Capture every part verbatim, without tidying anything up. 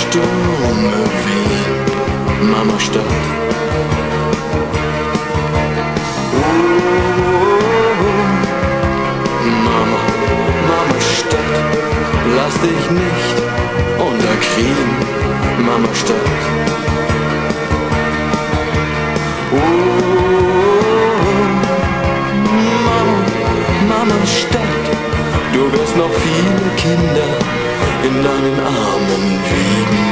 Stürme wehen, Mama Stadt. Mama, Mama Stadt, lass dich nicht unterkriegen, Mama Stadt. Mama, Mama Stadt, du wirst noch viele Kinder in deinen Armen wiegen.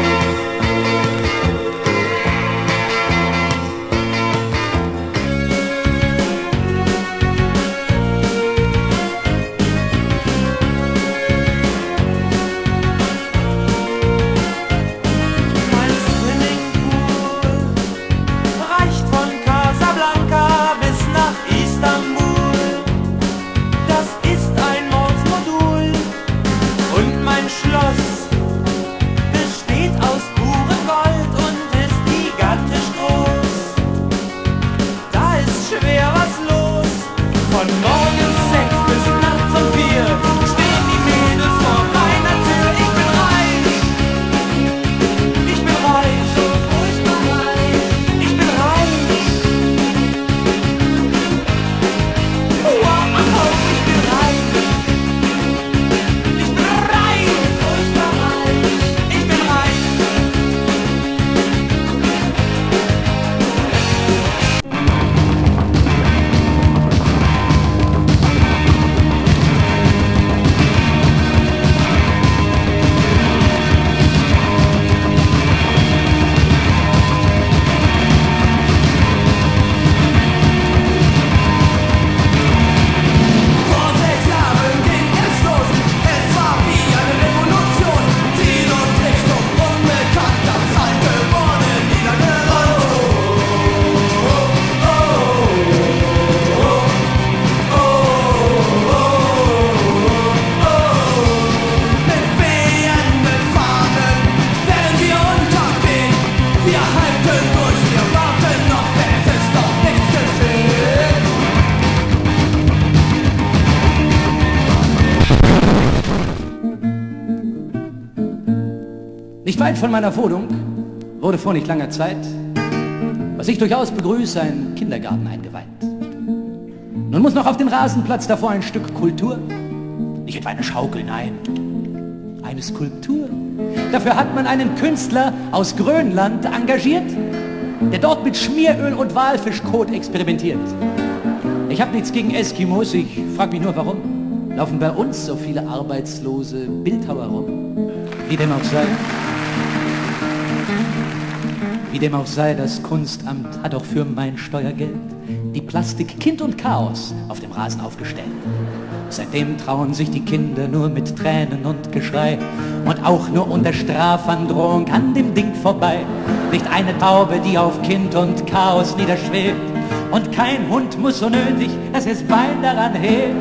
Nicht weit von meiner Wohnung wurde vor nicht langer Zeit, was ich durchaus begrüße, ein Kindergarten eingeweiht. Nun muss noch auf den Rasenplatz davor ein Stück Kultur, nicht etwa eine Schaukel, nein, eine Skulptur. Dafür hat man einen Künstler aus Grönland engagiert, der dort mit Schmieröl und Walfischkot experimentiert. Ich habe nichts gegen Eskimos, ich frage mich nur warum. Laufen bei uns so viele arbeitslose Bildhauer rum? Wie dem auch sei. Wie dem auch sei, das Kunstamt hat auch für mein Steuergeld die Plastik Kind und Chaos auf dem Rasen aufgestellt. Seitdem trauen sich die Kinder nur mit Tränen und Geschrei und auch nur unter Strafandrohung an dem Ding vorbei. Nicht eine Taube, die auf Kind und Chaos niederschwebt, und kein Hund muss so nötig, dass es Bein daran hebt.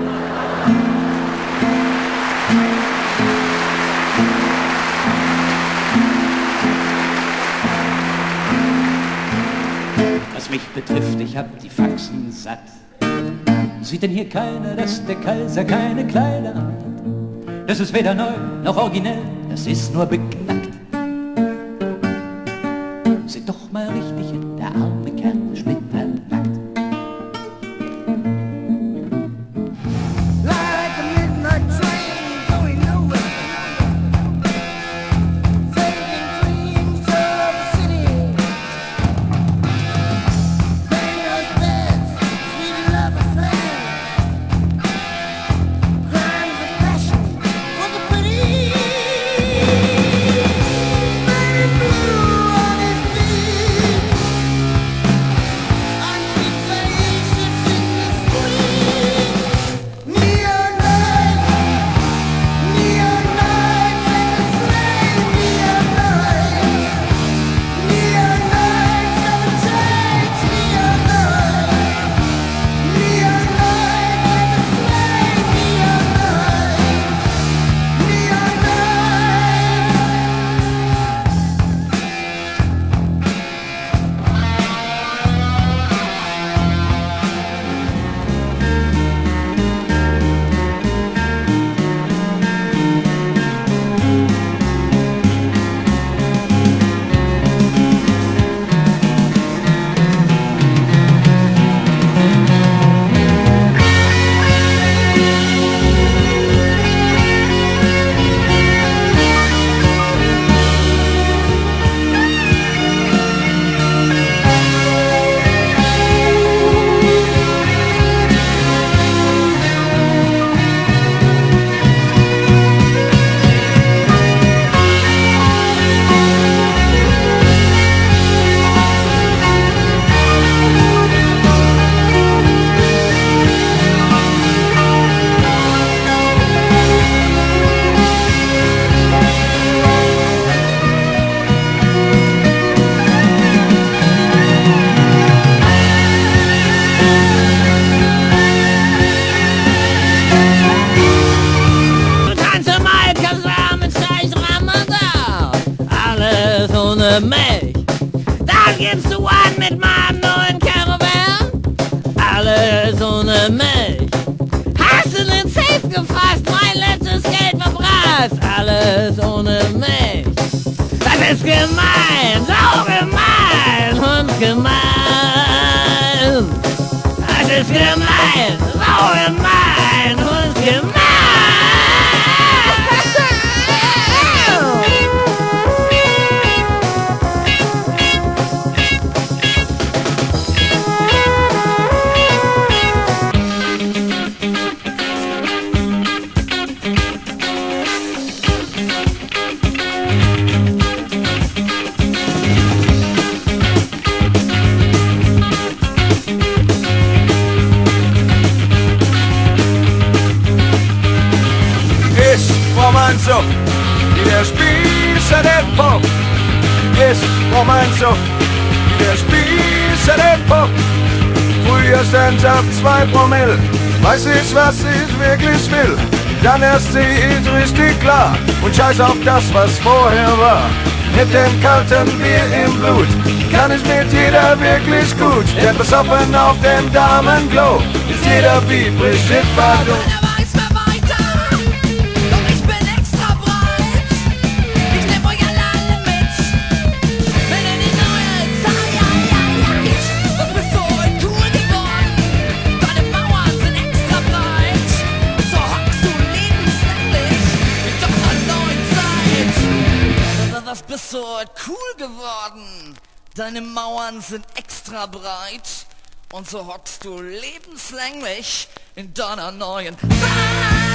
Was mich betrifft, ich hab die Faxen satt. Sieht denn hier keiner, dass der Kaiser keine Kleider hat? Das ist weder neu noch originell, das ist nur beknackt. Seht doch mal richtig hin, der arme Kerl splitternackt. Blue on his Tanze mal Kasam, Streich Ramadan, alles ohne mich. Dann gibst du an mit meinem neuen Caravan, alles ohne mich. Hast du den Safe gefasst, mein letztes Geld verprasst, alles ohne mich. Das ist gemein, so gemein und gemein. Das ist gemein, so gemein und gemein. So, wie der Spießer den Pop. Ist Romanzo, wie der Spießer den Pop. Früher stand ab zwei Promille, weiß ich, was ich wirklich will. Dann erst seh ich richtig klar und scheiß auf das, was vorher war. Mit dem kalten Bier im Blut kann ich mit jeder wirklich gut. Denn besoffen auf dem Damenklo ist jeder wie Brigitte Bardot. Bist du heute cool geworden? Deine Mauern sind extra breit und so hockst du lebenslänglich in deiner neuen Zeit.